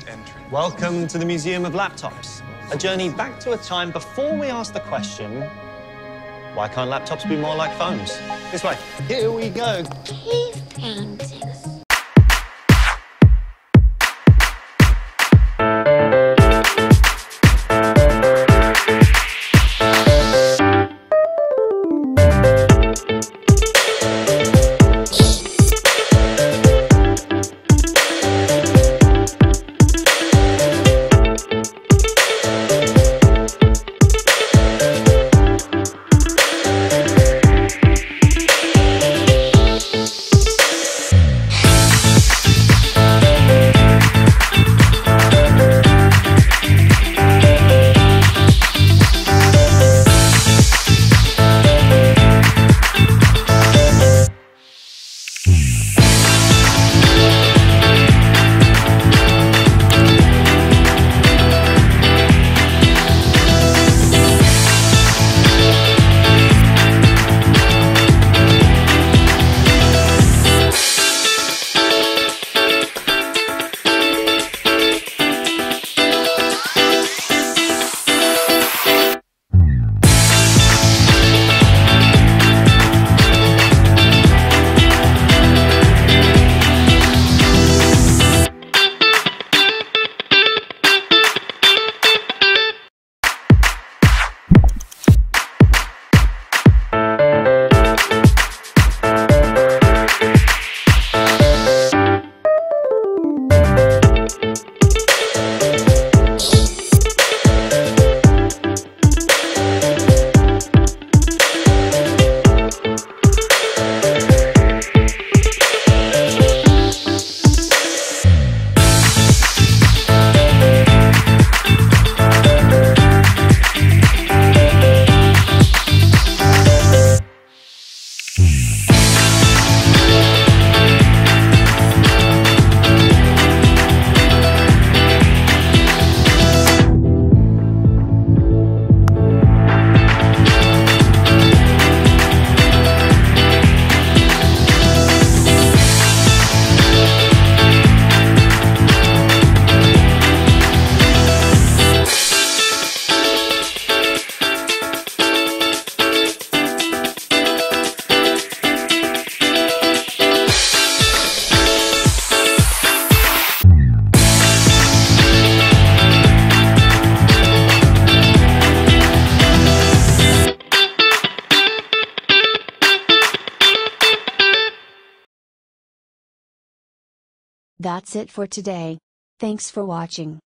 entrance. Welcome to the Museum of Laptops, a journey back to a time before we asked the question, why can't laptops be more like phones? This way. Here we go. Cave paintings. That's it for today. Thanks for watching.